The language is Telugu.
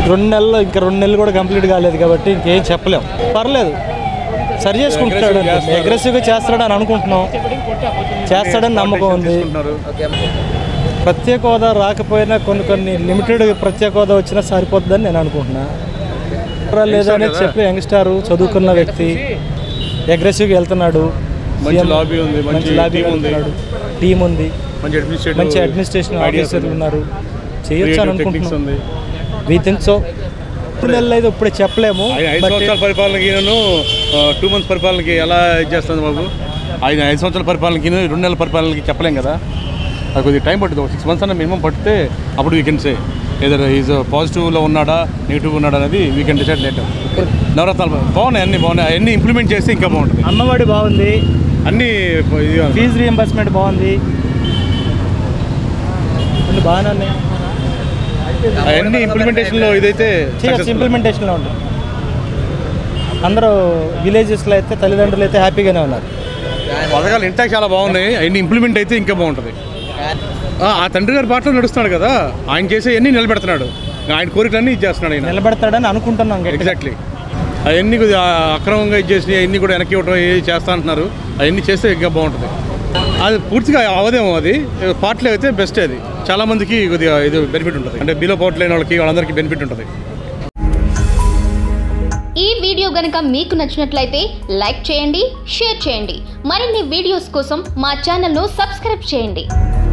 2 నెలలు ఇంకా 2 నెలలు కూడా కంప్లీట్ కాలేదు కాబట్టి ఇంకేం చెప్పలేం. పర్లేదు, సరి చేసుకుంటాడు. అగ్రెసివ్గా చేస్తాడని అనుకుంటున్నాం, చేస్తాడని నమ్మకం ఉంది. ప్రత్యేక హోదా రాకపోయినా కొన్ని లిమిటెడ్ ప్రత్యేక హోదా వచ్చినా సరిపోతుందని నేను అనుకుంటున్నా. లేదని చెప్పి యంగ్స్టార్ చదువుకున్న వ్యక్తి అగ్రెసివ్గా వెళ్తున్నాడు. మంచి లాబీ వెళ్తున్నాడు, టీం ఉంది, మంచి అడ్మినిస్ట్రేషన్ ఆఫీసర్లు ఉన్నారు, చేయొచ్చు అని అనుకుంటున్నాం. We think so. 2 నెలలు అయితే ఇప్పుడే చెప్పలేము. 5 సంవత్సరాల పరిపాలనకి 2 మంత్స్ పరిపాలనకి ఎలా చేస్తుంది బాబు? 5 సంవత్సరాల పరిపాలనకి 2 నెలల పరిపాలనకి చెప్పలేం కదా. అది కొద్దిగా టైం పడుతుంది. 6 మంత్స్ అన్న మినిమం పడితే అప్పుడు we can say either is పాజిటివ్లో ఉన్నాడా నెగిటివ్గా ఉన్నాడా అనేది వీ కెన్ డిసైడ్ లేటర్. నవరత్నాలు బాగున్నాయి, అన్నీ బాగున్నాయి. అన్నీ ఇంప్లిమెంట్ చేస్తే ఇంకా బాగుంటుంది. అమ్మఒడి బాగుంది, అన్నీ ఫీజు రీఎంబర్స్మెంట్ బాగుంది, అన్నీ బాగానే ఉన్నాయి. అవన్నీ ఇంప్లిమెంటేషన్లో ఇదైతే ఇంప్లిమెంటేషన్లో ఉంటుంది. అందరూ విలేజెస్లో అయితే తల్లిదండ్రులు అయితే హ్యాపీగానే ఉన్నారు. పథకాలు ఇంటాక్ చాలా బాగున్నాయి. అవన్నీ ఇంప్లిమెంట్ అయితే ఇంకా బాగుంటుంది. ఆ తండ్రి గారి బాటలో నడుస్తున్నాడు కదా, ఆయన చేసే అన్నీ నిలబెడుతున్నాడు. ఆయన కోరికలన్నీ ఇచ్చేస్తున్నాడు. ఆయన నిలబెడతాడని అనుకుంటున్నాం. ఎగ్జాక్ట్లీ. అవన్నీ కొద్దిగా అక్రమంగా ఇచ్చేసి అవన్నీ కూడా వెనక్కి ఇవ్వడం చేస్తా అంటున్నారు. అవన్నీ చేస్తే ఇంకా బాగుంటుంది. అది పూర్తిగా అవదేమో, అది పార్టీలో అయితే బెస్ట్. అది చాలా మందికి కొద్దిగా ఇది బెనిఫిట్ ఉంటుంది. అంటే బిలో పార్టీ లేని వాళ్ళకి వాళ్ళందరికీ బెనిఫిట్ ఉంటుంది. ఈ వీడియో గనుక మీకు నచ్చినట్లయితే లైక్ చేయండి, షేర్ చేయండి. మరిన్ని వీడియోస్ కోసం మా ఛానల్ను సబ్స్క్రైబ్ చేయండి.